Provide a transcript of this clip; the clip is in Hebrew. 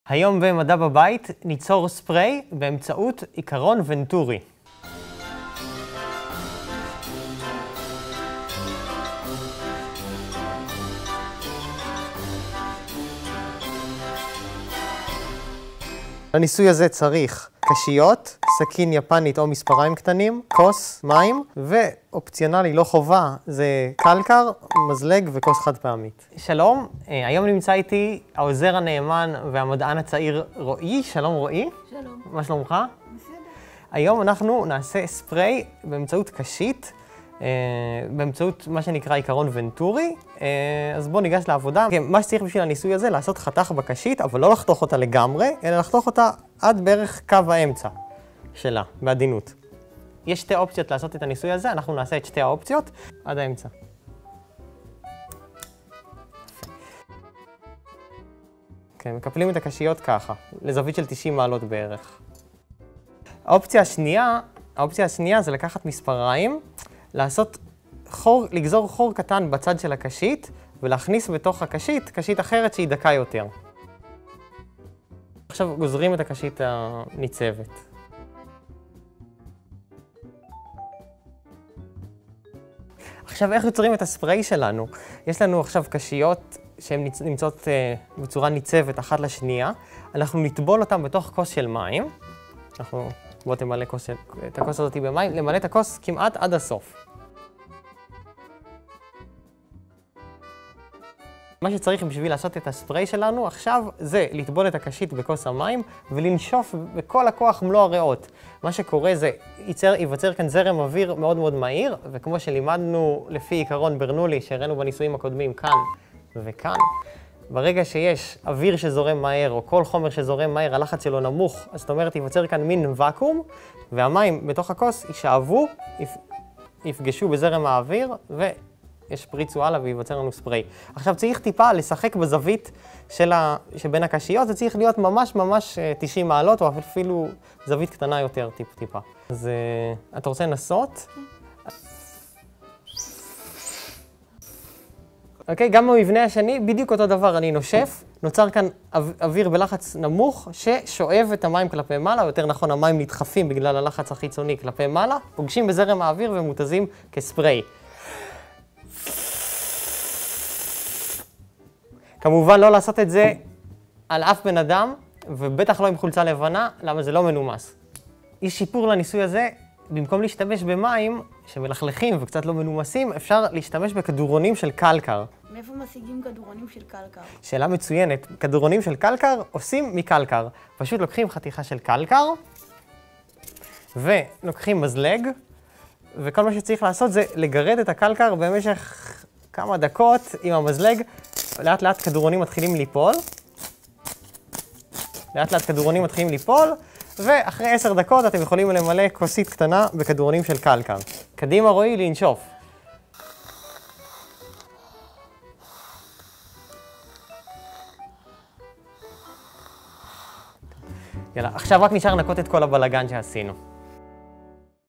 היום במדע בבית ניצור ספרי באמצעות עיקרון ונטורי. לניסוי הזה צריך קשיות, סכין יפנית או מספריים קטנים, כוס, מים, ואופציונלי לא חובה זה קלקר, מזלג וכוס חד פעמית. שלום, היום נמצא איתי העוזר הנאמן והמדען הצעיר רועי. שלום רועי. שלום. מה שלומך? בסדר. היום אנחנו נעשה ספרי באמצעות קשית, באמצעות מה שנקרא עיקרון ונטורי. אז בואו ניגש לעבודה. מה שצריך בשביל הניסוי הזה, לעשות חתך בקשית, אבל לא לחתוך אותה לגמרי, אלא לחתוך אותה עד בערך קו האמצע שלה, בעדינות. יש שתי אופציות לעשות את הניסוי הזה, אנחנו נעשה את שתי האופציות עד האמצע. כן, מקפלים את הקשיות ככה, לזווית של 90 מעלות בערך. האופציה השנייה זה לקחת מספריים, לגזור חור קטן בצד של הקשית, ולהכניס בתוך הקשית קשית אחרת שהיא דקה יותר. עכשיו גוזרים את הקשית הניצבת. עכשיו איך יוצרים את הספרי שלנו? יש לנו עכשיו קשיות שהן נמצאות בצורה ניצבת אחת לשנייה. אנחנו נטבול אותן בתוך כוס של מים. בוא תמלא את הכוס הזאת במים, למלא את הכוס כמעט עד הסוף. מה שצריך בשביל לעשות את הספרי שלנו עכשיו זה לטבול את הקשית בכוס המים ולנשוף בכל הכוח מלוא הריאות. מה שקורה זה ייווצר כאן זרם אוויר מאוד מאוד מהיר, וכמו שלימדנו לפי עיקרון ברנולי שהראינו בניסויים הקודמים כאן וכאן, ברגע שיש אוויר שזורם מהר או כל חומר שזורם מהר, הלחץ שלו נמוך, אז זאת אומרת ייווצר כאן מין ואקום, והמים בתוך הכוס יישאבו, יפגשו בזרם האוויר וישפריצו הלאה וייווצר לנו ספרי. עכשיו צריך טיפה לשחק בזווית שבין הקשיות, זה צריך להיות ממש 90 מעלות או אפילו זווית קטנה יותר טיפה. אז אתה רוצה לנסות? אוקיי, גם במבנה השני, בדיוק אותו דבר, אני נושף, נוצר כאן אוויר בלחץ נמוך ששואב את המים כלפי מעלה, או יותר נכון, המים נדחפים בגלל הלחץ החיצוני כלפי מעלה, פוגשים בזרם האוויר ומותזים כספרי. כמובן לא לעשות את זה על אף בן אדם, ובטח לא עם חולצה לבנה, למה זה לא מנומס. יש שיפור לניסוי הזה, במקום להשתמש במים שמלכלכים וקצת לא מנומסים, אפשר להשתמש בכדורונים של קלקר. מאיפה משיגים כדורונים של קלקר? שאלה מצוינת. כדורונים של קלקר עושים מקלקר. פשוט לוקחים חתיכה של קלקר, ולוקחים מזלג, וכל מה שצריך לעשות זה לגרד את הקלקר במשך כמה דקות עם המזלג. לאט לאט כדורונים מתחילים ליפול. ואחרי 10 דקות אתם יכולים למלא כוסית קטנה בכדורונים של קלקר. קדימה רועי, לנשוף. יאללה, עכשיו רק נשאר לנקות את כל הבלגן שעשינו.